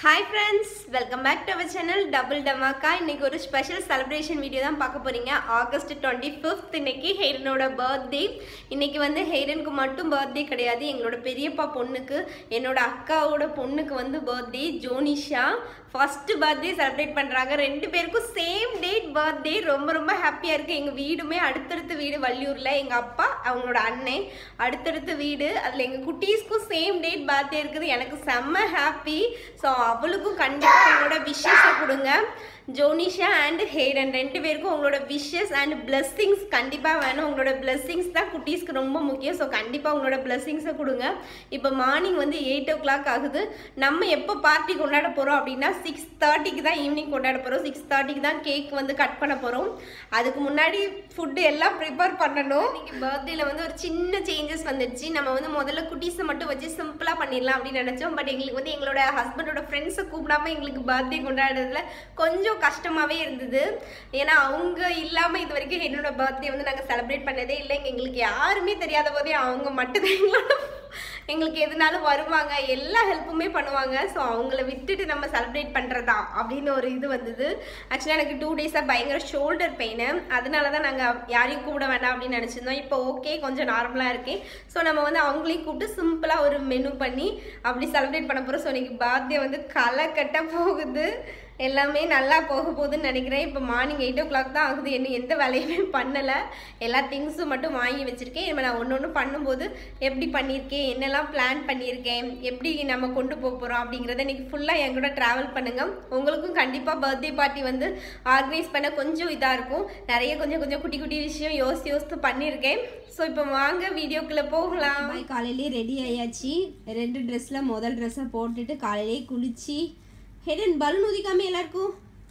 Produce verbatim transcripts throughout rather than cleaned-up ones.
Hi friends, welcome back to our channel Double Dhamaka. இன்னைக்கு ஒரு special celebration video தான் பார்க்க போறீங்க. ஆகஸ்ட் twenty-fifth இன்னைக்கு ஹெய்டனோட பர்த்டே. இன்னைக்கு வந்து ஹெய்டனுக்கு மட்டும் பர்த்டே கிடையாது, எங்களோட பெரியப்பா பொண்ணுக்கு, என்னோட அக்காவோட பொண்ணுக்கு வந்து birthday. Jonisha first birthday celebrate பண்றாங்க. ரெண்டு பேருக்கும் சேம் டேட் பர்த்டே. ரொம்ப ரொம்ப ஹாப்பியா இருக்கு. எங்க வீடுமே அடுத்தடுத்த வீடு வள்ளியூர்ல, எங்க அப்பா அவங்களோட அண்ணன் அடுத்தடுத்த வீடு, அதுல எங்க குட்டீஸ்க்கும் சேம் டேட் பர்த்டே இருக்குது. எனக்கு செம்ம ஹாப்பி. ஸோ அவளுக்கும் கண்டிப்பாக உங்களோட விஷஸை கொடுங்க. ஜோனிஷா அண்ட் ஹெய்டன் ரெண்டு பேருக்கும் உங்களோட விஷஸ் அண்ட் பிளெஸ்ஸிங்ஸ் கண்டிப்பாக வேணும். உங்களோட பிளெஸ்ஸிங்ஸ் தான் குட்டீஸ்க்கு ரொம்ப முக்கியம். ஸோ கண்டிப்பாக உங்களோட பிளெஸ்ஸிங்ஸை கொடுங்க. இப்போ மார்னிங் வந்து எயிட் ஓ கிளாக் ஆகுது. நம்ம எப்போ பார்ட்டி கொண்டாட போகிறோம் அப்படின்னா சிக்ஸ் தேர்ட்டிக்கு தான் ஈவினிங் கொண்டாட போகிறோம். சிக்ஸ் தேர்ட்டிக்கு தான் கேக் வந்து கட் பண்ண போகிறோம். அதுக்கு முன்னாடி ஃபுட்டு எல்லாம் ப்ரிப்பேர் பண்ணணும். இன்னைக்கு பர்த்டேல வந்து ஒரு சின்ன சேஞ்சஸ் வந்துடுச்சு. நம்ம வந்து முதல்ல குட்டீஸை மட்டும் வச்சு சிம்பிளாக பண்ணிடலாம் அப்படின்னு நினச்சோம். பட் எங்களுக்கு வந்து எங்களோட ஹஸ்பண்டோட ஃப்ரெண்ட்ஸை கூப்பிடாம எங்களுக்கு பர்த்டே கொண்டாடுறதுல கொஞ்சம் கஷ்டமாகவே இருந்தது. ஏன்னா அவங்க இல்லாமல் இது வரைக்கும் என்னோட பர்த்டே வந்து நாங்கள் செலிப்ரேட் பண்ணதே இல்லை. எங்களுக்கு யாருமே தெரியாத போதே அவங்க மட்டும்தான் எங்களோட எங்களுக்கு எதுனாலும் வருவாங்க, எல்லா ஹெல்ப்புமே பண்ணுவாங்க. ஸோ அவங்கள விட்டுட்டு நம்ம செலிப்ரேட் பண்ணுறதா அப்படின்னு ஒரு இது வந்தது. ஆக்சுவலாக எனக்கு டூ டேஸாக பயங்கர ஷோல்டர் பெயின், அதனால தான் நாங்கள் யாரையும் கூப்பிட வேண்டாம் அப்படின்னு நினச்சிருந்தோம். இப்போ ஓகே, கொஞ்சம் நார்மலாக இருக்கேன். ஸோ நம்ம வந்து அவங்களையும் கூப்பிட்டு சிம்பிளாக ஒரு மெனு பண்ணி அப்படி செலிப்ரேட் பண்ண போகிறோம். ஸோ இன்னைக்கு பர்த்டே வந்து களை கட்ட போகுது, எல்லாமே நல்லா போக போகுதுன்னு நினைக்கிறேன். இப்போ மார்னிங் எயிட் ஓ கிளாக் தான் ஆகுது. என்ன எந்த வேலையுமே பண்ணலை, எல்லா திங்ஸும் மட்டும் வாங்கி வச்சுருக்கேன். இப்போ நான் ஒன்று ஒன்று பண்ணும்போது எப்படி பண்ணியிருக்கேன், என்னெல்லாம் பிளான் பண்ணியிருக்கேன், எப்படி நம்ம கொண்டு போக போகிறோம் அப்படிங்கிறத இன்றைக்கி ஃபுல்லாக என் கூட ட்ராவல் பண்ணுங்கள். உங்களுக்கும் கண்டிப்பாக பர்த்டே பார்ட்டி வந்து ஆர்கனைஸ் பண்ண கொஞ்சம் இதாக இருக்கும். நிறைய கொஞ்சம் கொஞ்சம் குட்டி குட்டி விஷயம் யோசித்து யோசித்து பண்ணியிருக்கேன். ஸோ இப்போ வாங்க வீடியோக்குள்ளே போகலாம். காலையிலே ரெடி ஆயாச்சு. ரெண்டு ட்ரெஸ்ஸில் முதல் ட்ரெஸ்ஸை போட்டுட்டு காலையிலே குளிச்சு ஹெடன் பலூன் ஊதிக்காம எல்லாருக்கும்.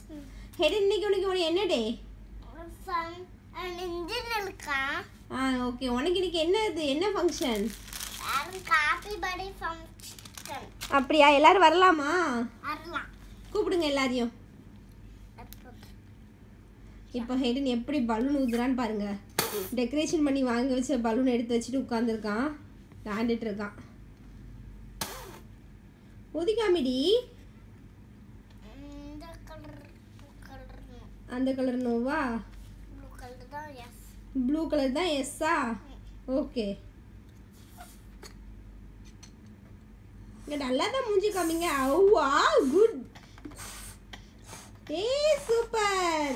ஹெடன் இன்னைக்கு உனக்கு உனக்கு என்ன டே? ஆ ஓகே. உனக்கு இன்னைக்கு என்ன இது என்ன ஃபங்க்ஷன்? Happy birthday function. அப்படியா? எல்லாரும் வரலாமா? வரலாம். கூப்பிடுங்க எல்லாரையும். இப்போ ஹெடன் எப்படி பலூன் ஊதுறான்னு பாருங்க. டெக்கரேஷன் பண்ணி வாங்கி வச்ச பலூன் எடுத்து வச்சுட்டு உட்காந்துருக்கான், விளாண்டுட்டு இருக்கான். ஊதிக்காமிடி. அந்த கலர் நோவா? ப்ளூ கலர் தான் எஸ். ப்ளூ கலர் தான் எஸ்ஸா? ஓகே. இங்க நல்லா தான் மூஞ்சி காமிங்க. ஓவா குட். ஏ சூப்பர்.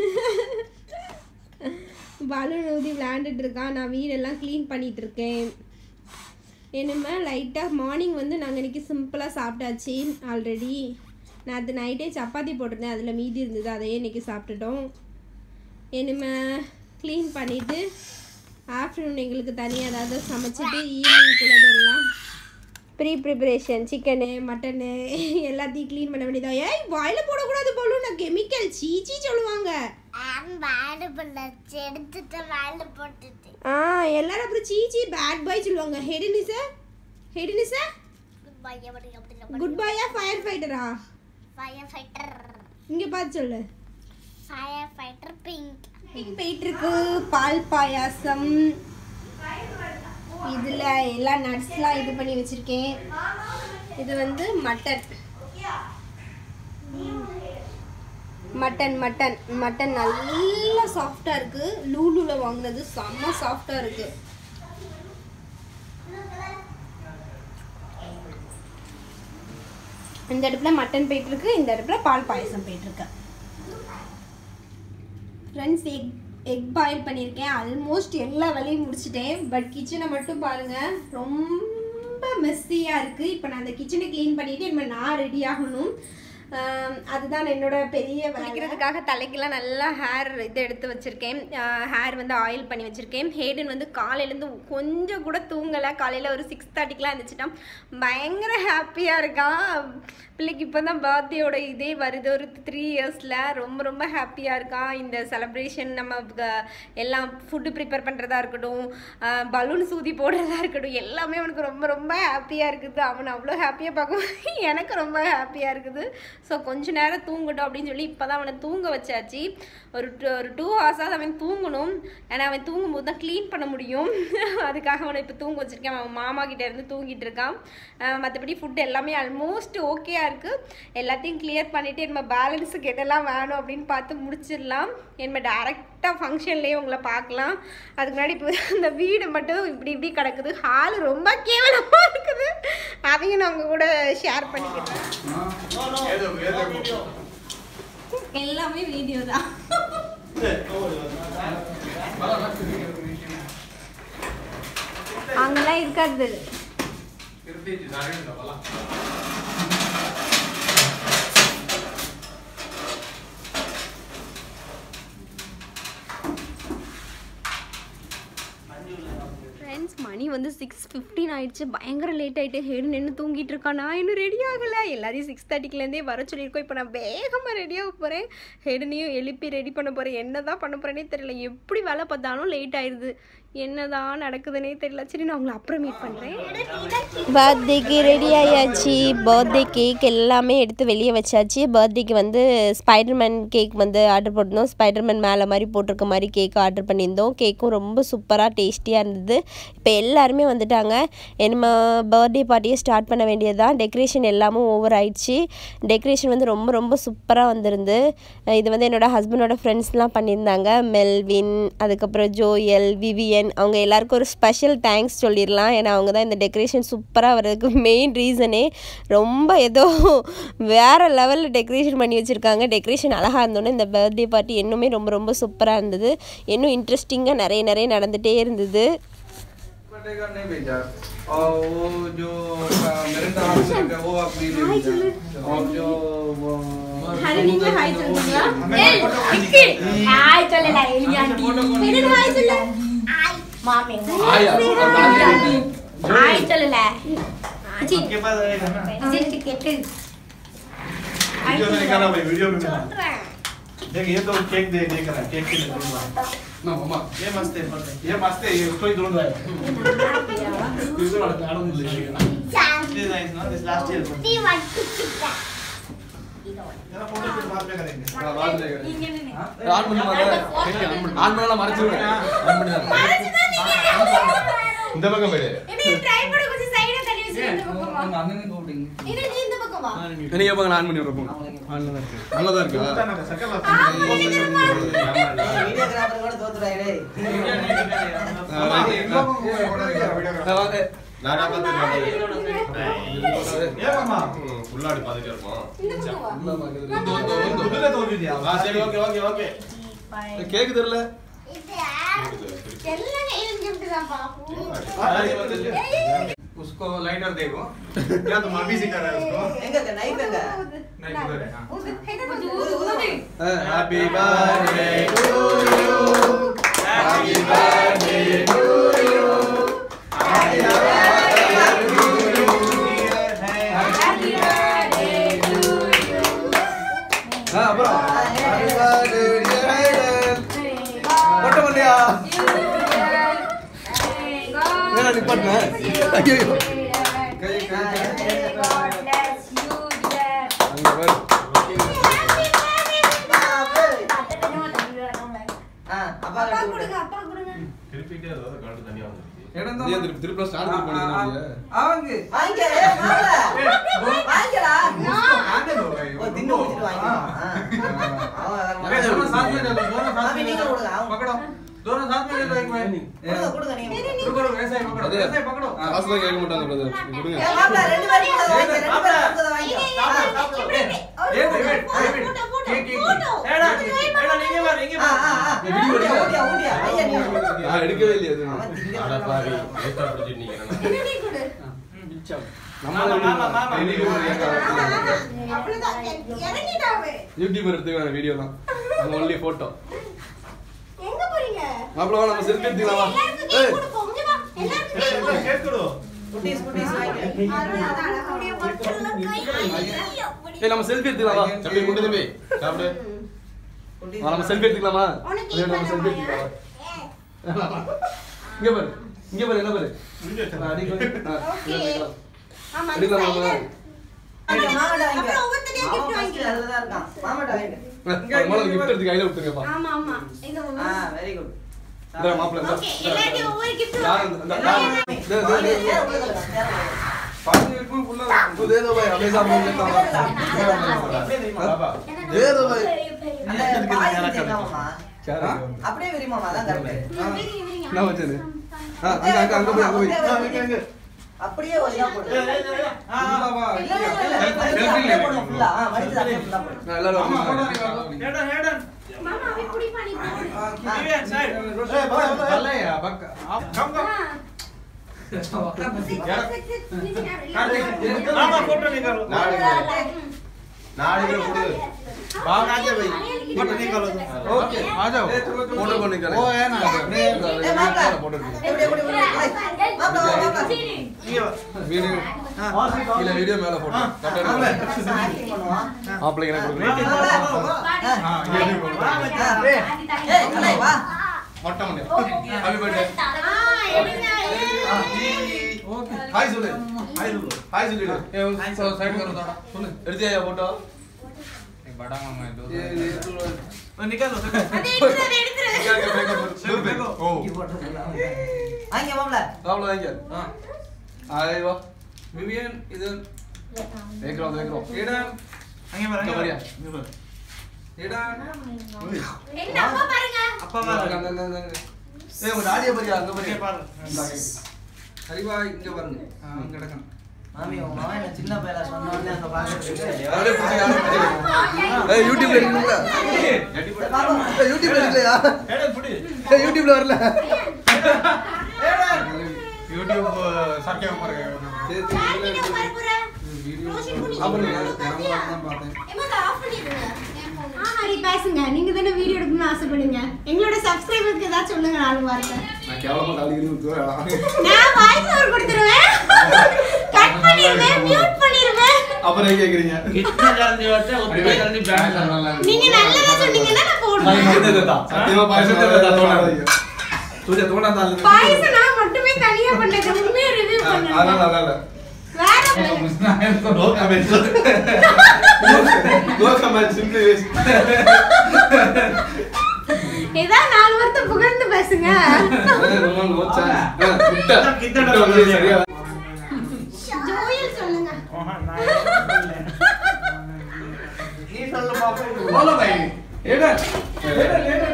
பலூன் ஊதி விளையாண்டுட்டு இருக்கான். நான் வீடெல்லாம் க்ளீன் பண்ணிட்டு இருக்கேன். என்னமே லைட்டாக மார்னிங் வந்து நாங்கள் இன்றைக்கி சிம்பிளாக சாப்பிட்டாச்சு. ஆல்ரெடி நேற்று நைட்டே சப்பாத்தி போட்டிருந்தேன், அதில் மீதி இருந்தது, அதையே இன்றைக்கி சாப்பிட்டுட்டோம். இனிமே க்ளீன் பண்ணிவிட்டு ஆஃப்டர்நூன் எங்களுக்கு தனியாக ஏதாவது சமைச்சிட்டு ஈவினிங்குள்ளது எல்லாம் ப்ரீ ப்ரிப்பரேஷன் சிக்கனு மட்டனு எல்லாத்தையும் க்ளீன் பண்ண வேண்டியதா. ஏய் வாயில் போடக்கூடாது போலும், நான் கெமிக்கல் சீச்சி சொல்லுவாங்க. ஆ எல்லாரும் அப்புறம் சீச்சி பேட் பாய் சொல்லுவாங்க. ஹெடினிஸா ஹெடினிஸா குட் பாயா ஃபயர் ஃபைட்டரா? Fire fighter. இங்க பார்த்து சொல்லு. Fire fighter pink. பிங்க் போயிட்டு இருக்கு. பால் பாயாசம், இதுல எல்லா நட்ஸ்லாம் இது பண்ணி வச்சிருக்கேன். இது வந்து மட்டன் மட்டன் மட்டன் மட்டன் நல்லா சாஃப்டா இருக்கு. லூலுல வாங்கினது செம்ம சாஃப்டா இருக்கு. இந்த அடுப்புல மட்டன் போயிட்டு இருக்கு, இந்த அடுப்புல பால் பாயசம் போயிட்டு இருக்கு. ஃப்ரெண்ட்ஸ் எக் எக் பாயில் பண்ணியிருக்கேன். ஆல்மோஸ்ட் எல்லா வேலையும் முடிச்சிட்டேன். பட் கிச்சனை மட்டும் பாருங்க, ரொம்ப மெஸ்ஸியாக இருக்குது. இப்போ நான் அந்த கிச்சனை க்ளீன் பண்ணிவிட்டு இனிமேல் நான் ரெடி ஆகணும். அதுதான் என்னோட பெரிய குளிக்கிறதுக்காக தலைக்கெல்லாம் நல்லா ஹேர் இது எடுத்து வச்சுருக்கேன். ஹேர் வந்து ஆயில் பண்ணி வச்சுருக்கேன். ஹேடன் வந்து காலையிலேருந்து கொஞ்சம் கூட தூங்கலை. காலையில் ஒரு சிக்ஸ் தேர்ட்டிக்கெலாம் இருந்துச்சுட்டான். பயங்கர ஹாப்பியாக இருக்கான். பிள்ளைக்கு இப்போ தான் பர்த்டேயோட இதே வருது, ஒரு த்ரீ இயர்ஸில். ரொம்ப ரொம்ப ஹாப்பியாக இருக்கான். இந்த செலிப்ரேஷன் நம்ம எல்லாம் ஃபுட்டு ப்ரிப்பேர் பண்ணுறதா இருக்கட்டும், பலூன் சூதி போடுறதா இருக்கட்டும், எல்லாமே அவனுக்கு ரொம்ப ரொம்ப ஹாப்பியாக இருக்குது. அவனை அவ்வளோ ஹாப்பியாக பார்க்கும் எனக்கு ரொம்ப ஹாப்பியாக இருக்குது. ஸோ கொஞ்ச நேரம் தூங்கட்டும் அப்படின்னு சொல்லி இப்போ தான் அவனை தூங்க வச்சாச்சு. ஒரு ஒரு டூ ஹவர்ஸாக அவன் தூங்கணும். ஏன்னா அவன் தூங்கும்போது தான் க்ளீன் பண்ண முடியும். அதுக்காக அவனை இப்போ தூங்க வச்சுருக்கேன். அவன் மாமா கிட்டே இருந்து தூங்கிட்டு இருக்கான். மற்றபடி ஃபுட் எல்லாமே ஆல்மோஸ்ட் ஓகேயா இருக்குது. எல்லாத்தையும் கிளியர் பண்ணிவிட்டு நம்ம பேலன்ஸுக்கு எதெல்லாம் வேணும் அப்படின்னு பார்த்து முடிச்சிடலாம். நம்ம டேரெக்டாக ஃபங்க்ஷன்லேயே உங்களை பார்க்கலாம். அதுக்கு முன்னாடி இப்போ இந்த வீடு மட்டும் இப்படி இப்படி கிடக்குது. ஹால் ரொம்ப கேவலமாக இருக்குது. அதையும் நான் உங்கள் கூட ஷேர் பண்ணிக்கிறேன். எல்லாமே வீடியோ தான். அங்கெல்லாம் இருக்காது. ஃப்ரெண்ட்ஸ், மணி வந்து சிக்ஸ் ஃபிஃப்டீன் ஆயிடுச்சு. பயங்கர லேட் ஆகிட்டு. ஹேடு நின்று தூங்கிட்டு இருக்கான். நான் இன்னும் ரெடி ஆகலை. எல்லாரையும் சிக்ஸ் தேர்ட்டிக்குலேருந்தே வர சொல்லியிருக்கோம். இப்போ நான் வேகமாக ரெடியாக போகிறேன். ஹேடுனையும் எழுப்பி ரெடி பண்ண போகிறேன். என்ன தான் பண்ண போகிறேனே தெரியல. எப்படி வேலை பார்த்தாலும் லேட் ஆயிடுது. என்னதான் நடக்குதுன்னே தெரியல. சரி, நான் உங்களை அப்புறம் மீட் பண்ணுறேன். பர்த்டேக்கு ரெடி ஆயாச்சு. பர்த்டே கேக் எல்லாமே எடுத்து வெளியே வச்சாச்சு. பர்த்டேக்கு வந்து ஸ்பைடர்மேன் கேக் வந்து ஆர்டர் போட்டிருந்தோம். ஸ்பைடர்மேன் மேலே மாதிரி போட்டிருக்க மாதிரி கேக் ஆர்டர் பண்ணியிருந்தோம். கேக்கும் ரொம்ப சூப்பராக டேஸ்டியாக இருந்தது. இப்போ எல்லாருமே வந்துட்டாங்க. நம்ம பர்த்டே பார்ட்டியை ஸ்டார்ட் பண்ண வேண்டியதுதான். டெக்கரேஷன் எல்லாமும் ஓவர் ஆயிடுச்சு. டெக்கரேஷன் வந்து ரொம்ப ரொம்ப சூப்பராக வந்திருந்து. இது வந்து என்னோடய ஹஸ்பண்டோட ஃப்ரெண்ட்ஸ்லாம் பண்ணியிருந்தாங்க. மெல்வின், அதுக்கப்புறம் ஜோயல், விவியன், அவங்க எல்லாருக்கும் ஒரு ஸ்பெஷல் தேங்க்ஸ் சொல்லிடலாம். ஏன்னா அவங்க தான் இந்த டெக்கரேஷன் சூப்பராக வர்றதுக்கு மெயின் ரீசனே. ரொம்ப ஏதோ வேறு லெவலில் டெக்கரேஷன் பண்ணி வச்சுருக்காங்க. டெக்கரேஷன் அழகாக இருந்தோன்னே இந்த பர்த்டே பார்ட்டி இன்னுமே ரொம்ப ரொம்ப சூப்பராக இருந்தது. இன்னும் இன்ட்ரெஸ்டிங்காக நிறைய நிறைய நடந்துகிட்டே இருந்தது. देख ये तो केक दे दे कर केक के लिए दूंगा ना मम्मा ये मस्त है ये मस्त है ये उसको ही दूंगा ये तो वाला आड़म ले लेगा ये नाइस ना this last year T one जरा फोटो फिर बाद में करेंगे हां बाद में करेंगे आन பண்ணி மாட்டேன் ஆன் பண்ணல மறைச்சு விடு ஆன் பண்ணி இந்த பக்கம் போடு என்ன ட்ரை பண்ண கொஞ்சம் சைடுல தள்ளி வச்சிரு. இந்த பக்கமா அங்க அண்ணனே கூப்பிடுங்க. இது நீ இந்த பக்கமா நீங்க போங்க ஆன் பண்ணி விடுறோம். ஆன்ல தான் இருக்கு. நல்லா தான் இருக்கு. சக்கல வீடியோகிராஃபர் கூட தோத்துறாய் டேய். வாங்க நானா பாத்துறேன். ஏ மாமா உள்ளாடி பாத்துட்டே இருப்போம். இந்த பக்கமா இந்த இந்த இதுல தோல்வியா? ஆ சரி ஓகே ஓகே ஓகே. கேக் தெரியல. எல்லாம் கையில கிஃப்ட் தான் பாப்பு. उसको लाइटर देखो क्या तुम अभी सिखा रहे हो उसको எங்க நைஃப் எங்க नहीं उधर है हां happy birthday to you happy birthday to you happy birthday to you happy birthday to you हां ब्रो हैप्पी बर्थडे फोटो बनिया मेरा निपटना है ஐயோ கை கை bless you dear அங்க வர ஆ அப்பா கொடுங்க அப்பா கொடுங்க திருப்பிட்டே ஏதோ காட்டு தனியா வந்துருச்சு என்னடா நீ திருப்பி திருப்பி ஸ்டார்ட் பண்ணி போனீங்க அவங்க வாங்க வாங்கடா வாங்க दो भाई वो दिन முடிச்சிட்டு வாங்க हां दोनों साथ में चलो दोनों साथ में निकल पकड़ो दोनों साथ में ले लो एक भाई கொடுங்க கொடுங்க நீங்க रुको वैसे ही पकड़ो वैसे ही पकड़ो காசுல கேட்க மாட்டாங்க பிரதர் கொடுங்க ஏ மாப்ள ரெண்டு பேரும் கூட வாங்க ரெண்டு பேரும் கூட வாங்க சாப்பிடு ஏ வெயிட் வெயிட் கேக் கேக் ஏடா ஏடா நீங்க வா நீங்க வா வீடியோ ஓடியா ஓடியா ஐயா நீ நான் எடுக்கவே இல்ல அது அட பாவி ஏத்தா பிடிச்சிட்டு நீங்க நீ கொடு பிச்சா நம்ம மாமா மாமா அப்படிதான் இறங்கிடாவே யூடியூபர் எடுத்துவாங்க வீடியோலாம் நம்ம ஒன்லி போட்டோ எங்க போறீங்க மாப்ள நம்ம செல்ஃபி எடுத்துக்கலாம் வா ஏய் கொஞ்சம் வா எல்லாரும் கேக் கொடு குட்டீஸ் குட்டீஸ் வாங்க அட அழகாடிய மக்கள்ல கை ஏய் நம்ம செல்ஃபி எடுத்துக்கலாம் வா தம்பி முண்டு தம்பி சாப்பிடு வா நம்ம செல்ஃபி எடுத்துக்கலாமா அதே நம்ம செல்ஃபி எடுத்துக்கலாம் இங்க பாரு இங்க பாரு என்ன பாரு வீடியோ அடி ஓகே ஆமா எடுக்கலாமா அங்க மாமாடா இங்க அப்புறம் ஒவ்வொருத்தரையும் ஈஸியா gift வாங்கிக்கலாம். அதுல தான் இருக்கான். மாமாட்ட வாங்கிடு. மாமா gift எடுத்து கையில விட்டுங்கப்பா. ஆமா ஆமா எங்க ஆ மாமா வெரி குட். இந்த மாப்ள இந்த. ஓகே எல்லாரும் ஒவ்வொரு gift யார் இந்த இந்த पानी बिल्कुल फुल तो दे दो भाई हमेशा बोल देता हूं दे दो भाई क्या அப்படியே வெரி மாமா அதான் கரெக்ட். ना बच्चे ने हां அங்க அங்க அங்க போய் அங்க போய் அங்க அப்படியே ஒலியா போடு. ஆ பாபா செல்ஃபி ले ஃபுல்லா ஆ வடிச்சு அப்படியே ஃபுல்லா போடு. எல்லாரும் மாமா போடா ஹேடன் ஹேடன் மாமா அவி புடி பானி போடு கிவி சைடு ஏ பல்லையா பக்க கம் கம் मामा फोटो निकालो नाड़ी में फोटो बाहर आ जाए भाई फोटो निकालो ओके आ जाओ फोटो को निकालो वो है ना ए मामा फोटो எப்படி எப்படி எப்படி மாமா மாமா वीडियो இல்ல வீடியோ மேல போட்டோ சாரி பண்ணுவா. ஆப்ல என்ன கொடுக்குறீங்க हां ये भी बोल ஏய் இல்லை வா. மொட்டை மண்டை ஹேப்பி பர்த்டே ஆ எடுங்க ओके हाय सुले हाय सुले हाय सुले ये उसको साइड करो थोड़ा सुन எடுத்து आया फोटो एक बड़ा मामा है दो ये ये तो निकालो அது எடுத்துரு அது எடுத்துரு क्या क्या मेकअप दूर पे ओ இங்க போட்டு வாங்க மாமா. आप लोग आएंगे हां आए वाह विवियन इधर देख रहा हूं देख रहा हूं एडन அங்க பாருங்க இங்க பாரியா? இங்க பாரு एडन என்ன அப்பா பாருங்க அப்பா பாருங்க ஏய் உங்க டாடியை பாரியா அங்க இங்க பாரியா பாரு ஹரிபா இங்க பாருங்க அங்க கிடக்கும் மாமி உங்க மாமா என்ன சின்ன பையல சொன்ன உடனே அங்க பாக்குறதுக்கு அப்படியே புடி யாரும் ஏய் யூடியூப்ல இருக்கீங்களா பாப்பா ஏய் யூடியூப்ல இருக்கலையா एडन புடி ஏய் யூடியூப்ல வரல यूट्यूब सारखे ऊपर गए நீங்க பரப்புற ரோஷன் புடி அப்புறம் கேமரா தான் பார்த்தேன் ஏமா ஆஃப் பண்ணிடுங்க ஆ ஹரி பேசுங்க நீங்க தான வீடியோ எடுக்கணும்னு ஆசைப்படுங்க எங்களோட சப்ஸ்கிரைபருக்கு ஏதாவது சொல்லுங்க நாலு வார்த்தை நான் கேவலமா தாளிக்கிறேன்னு விட்டுறேன் நான் வாய்ஸ் ஓவர் கொடுத்துருவேன் கட் பண்ணிடுவேன் மியூட் பண்ணிடுவேன் அப்புறம் என்ன கேக்குறீங்க कितना जल्दी होता है उतना जल्दी बैन நீங்க நல்லதா சொன்னீங்கன்னா நான் போடுவேன் சத்தியமா பாயசம் தேதா தோணாதீங்க तुझे தோணா தாள் பாயசம் நான் மட்டுமே தனியா பண்ணேன் உண்மையா ரிவ்யூ பண்ணேன் அதனால அதனால வேற घुसना है तो no comments no comments simply waste ஏதா நாலு வார்த்தை புகழ்ந்து பேசுங்க ரொம்ப நோ சான்ஸ் கிட்ட कितना கிட்ட வந்து சரியா ஜோயல் சொல்லுங்க हां ना நீ சொல்லு பாப்பா. बोलो भाई एडन एडन एडन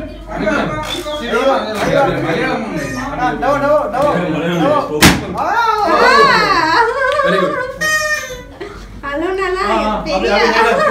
அண்ணா டோ டோ டோ வெரி குட் ஹலோ நானா अभी பெரிய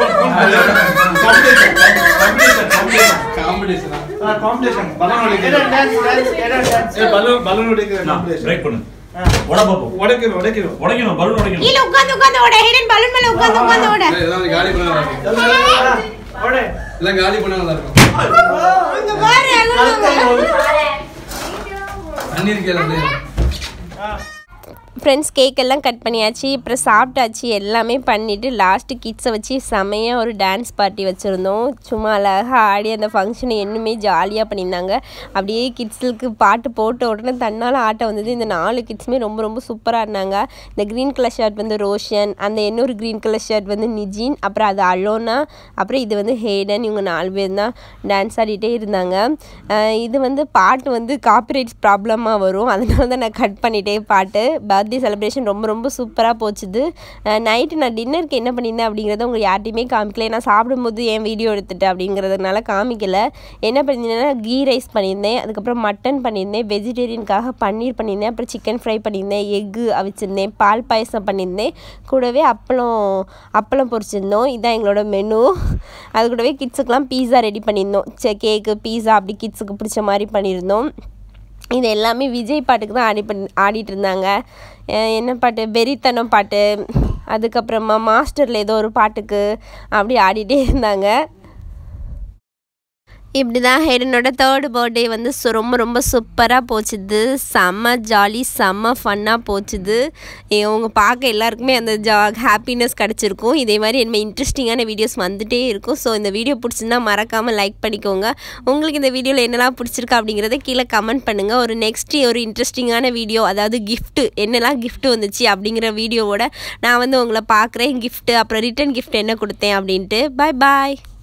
कंपटीशन காம்படிஷன் हां कंपटीशन बलून उड़के Aiden dance dance Aiden dance ए बलून बलून उड़के பிரேக் பண்ணு ஓட பாப்போம் உடைக்கணும் உடைக்கணும் உடைக்கணும் பலூன் உடைக்கணும் கீழ உட்கார்ந்து உட்கார்ந்து ஓட ஹிடன் பலூன் மேல உட்கார்ந்து உட்கார்ந்து ஓட ஏதாவது காலி பண்ணா நல்லா இருக்கும் ஓடு இல்ல காலி பண்ணா நல்லா இருக்கும் அங்க பாரு அங்க தண்ணி இருக்கே ஃப்ரெண்ட்ஸ் கேக் எல்லாம் கட் பண்ணியாச்சு அப்புறம் சாப்பிட்டாச்சு எல்லாமே பண்ணிவிட்டு லாஸ்ட்டு கிட்ஸை வச்சு செமையாக ஒரு டான்ஸ் பார்ட்டி வச்சுருந்தோம் சும்மா அழகாக ஆடி அந்த ஃபங்க்ஷனை இன்னுமே ஜாலியாக பண்ணியிருந்தாங்க அப்படியே கிட்ஸுக்கு பாட்டு போட்ட உடனே தன்னால் ஆட்டம் வந்தது இந்த நாலு கிட்ஸுமே ரொம்ப ரொம்ப சூப்பராக இருந்தாங்க இந்த க்ரீன் கலர் ஷர்ட் வந்து ரோஷன் அந்த இன்னொரு க்ரீன் கலர் ஷர்ட் வந்து நிஜின் அப்புறம் அது அலோனா அப்புறம் இது வந்து ஹேடன் இவங்க நாலு பேர் தான் டான்ஸ் ஆடிட்டே இருந்தாங்க இது வந்து பாட்டு வந்து காப்பிரைட்ஸ் ப்ராப்ளமாக வரும் அதனால தான் நான் கட் பண்ணிட்டே பாட்டு பர்த்டே செலிப்ரேஷன் ரொம்ப ரொம்ப சூப்பராக போச்சுது நைட்டு நான் டின்னருக்கு என்ன பண்ணியிருந்தேன் அப்படிங்கிறத உங்களுக்கு யார்ட்டையுமே காமிக்கல நான் சாப்பிடும்போது ஏன் வீடியோ எடுத்துட்டேன் அப்படிங்கிறதுனால காமிக்கல என்ன பண்ணியிருந்தேன்னா கீ ரைஸ் பண்ணியிருந்தேன் அதுக்கப்புறம் மட்டன் பண்ணியிருந்தேன் வெஜிடேரியனுக்காக பன்னீர் பண்ணியிருந்தேன் அப்புறம் சிக்கன் ஃப்ரை பண்ணியிருந்தேன் எக்கு அவிச்சிருந்தேன் பால் பாயசம் பண்ணியிருந்தேன் கூடவே அப்பளம் அப்பளம் பொரிச்சிருந்தோம் இதுதான் எங்களோட மெனு அது கூடவே கிட்ஸுக்கெலாம் பீஸா ரெடி பண்ணியிருந்தோம் கேக்கு பீஸா அப்படி கிட்ஸுக்கு பிடிச்ச மாதிரி பண்ணியிருந்தோம் இது எல்லாமே விஜய் பாட்டுக்கு தான் ஆடி பண்ணி ஆடிட்டு இருந்தாங்க என்ன பாட்டு வெறித்தனம் பாட்டு அதுக்கப்புறமா மாஸ்டரில் ஏதோ ஒரு பாட்டுக்கு அப்படி ஆடிட்டே இருந்தாங்க இப்படி தான் ஹெரனோட தேர்டு பர்த்டே வந்து சு ரொம்ப ரொம்ப சூப்பராக போச்சுது. செம்ம ஜாலி செம்ம ஃபன்னாக போச்சுது. அவங்க பார்க்க எல்லாருக்குமே அந்த ஜா ஹாப்பினஸ் கிடச்சிருக்கும். இதே மாதிரி என்ன இன்ட்ரெஸ்டிங்கான வீடியோஸ் வந்துகிட்டே இருக்கும். ஸோ இந்த வீடியோ பிடிச்சிருந்தா மறக்காமல் லைக் பண்ணிக்கோங்க. உங்களுக்கு இந்த வீடியோவில் என்னெல்லாம் பிடிச்சிருக்கா அப்படிங்கிறத கீழே கமெண்ட் பண்ணுங்கள். ஒரு நெக்ஸ்ட் ஒரு இன்ட்ரெஸ்டிங்கான வீடியோ, அதாவது கிஃப்ட்டு என்னெல்லாம் கிஃப்ட் வந்துச்சு அப்படிங்கிற வீடியோவோட நான் வந்து உங்களை பார்க்குறேன். கிஃப்ட்டு அப்புறம் ரிட்டன் கிஃப்ட் என்ன கொடுத்தேன் அப்படின்ட்டு. பாய் பாய்.